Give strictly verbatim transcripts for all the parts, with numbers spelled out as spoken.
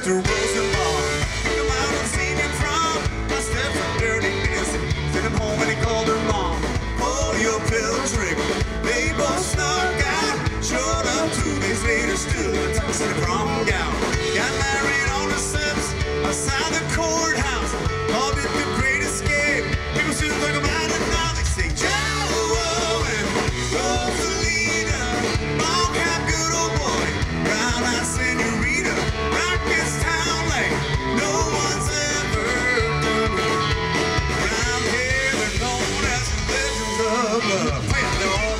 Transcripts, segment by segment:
Mister Rosenbaum. Come out and seen him from my steps of dirtiness. Sent him home and he called her mom. Pull your pill trigger. They both snuck out. Showed up two days later, still a tux and a prom gown. Got married on the steps outside the courthouse. Called it the Great Escape. People still talk about it now. They say Joe and Rosalita, ball cap, good old boy, brown-eyed senorita, rock this town like no one's ever done it. Round here they're known as the legends of love. Play it, dog.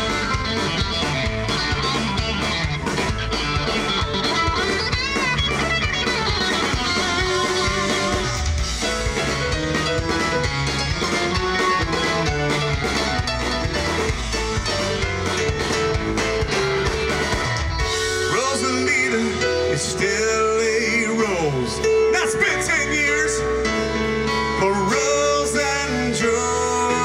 Rosalita is still a rose. Now it's been ten years for Rose and Joe.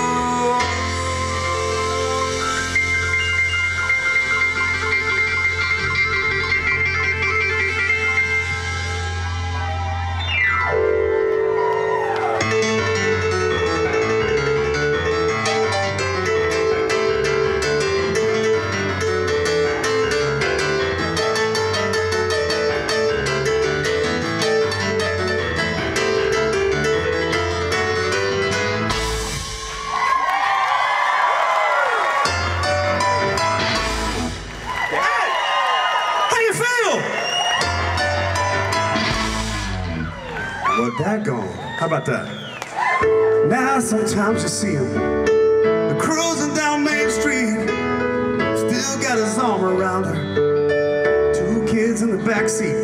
Well, daggone. How about that? Now sometimes you see him cruising down Main Street, still got his arm around her. Two kids in the backseat,